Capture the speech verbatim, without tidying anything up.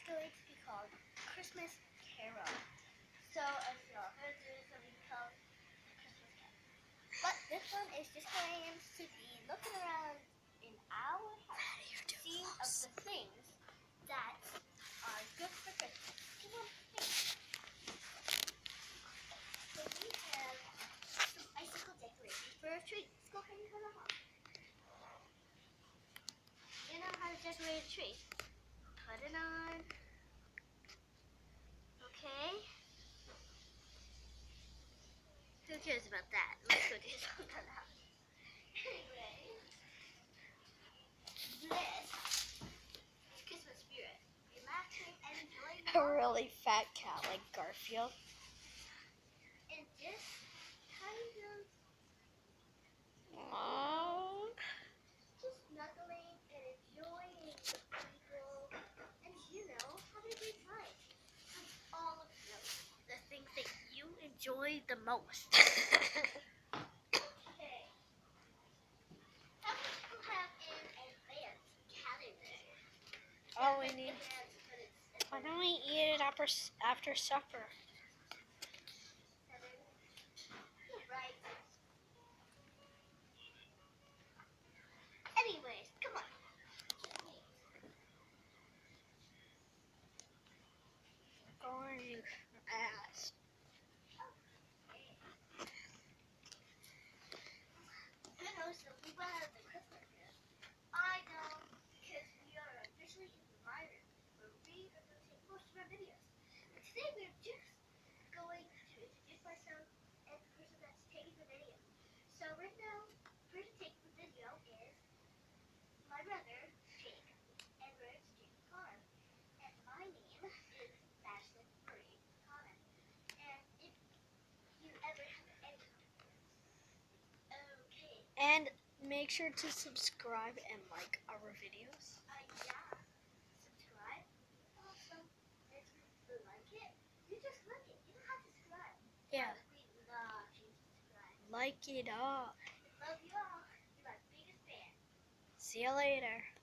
going to be called Christmas Carol. So, as you all heard, there is something called Christmas Carol. But this one is just going to be looking around in our house, seeing of the things that are good for Christmas. Come on, please. So we have some icicle decorations for a tree. Let's go ahead and turn them on. You know how to decorate a tree. Put it on. Okay. Who cares about that? Let's go do something else. Anyway, this is Christmas spirit. Relaxing and enjoying. A really fat cat like Garfield. And just kind of Aww. just snuggling and enjoying the people and, you know, having a great time. With all of those, the things that you enjoy the most. Okay. How many people have an advance calendar? Oh, we need. Advance, but it's Why don't we eat it after after supper? seven. Right. Anyways, come on. Going fast. Who knows the people have the Christmas spirit? I know, because we are officially in the environment where we are going to take most of our videos. But today we're just going to introduce myself and the person that's taking the video. So right now, the person taking the video is my brother, Jake Edwards Jake Connor. And my name is Ashlyn Marie Connor. And if you ever have any comments, okay. And make sure to subscribe and like our videos. Uh, yeah. Subscribe. Awesome. If you like it, you just like it. You don't have to subscribe. Yeah. But we love you to subscribe. Like it up. Love you all. You're my biggest fan. See you later.